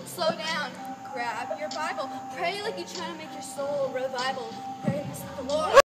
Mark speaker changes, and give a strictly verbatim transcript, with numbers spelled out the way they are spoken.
Speaker 1: Slow down. Grab your Bible. Pray like you're trying to make your soul revival. Praise the Lord.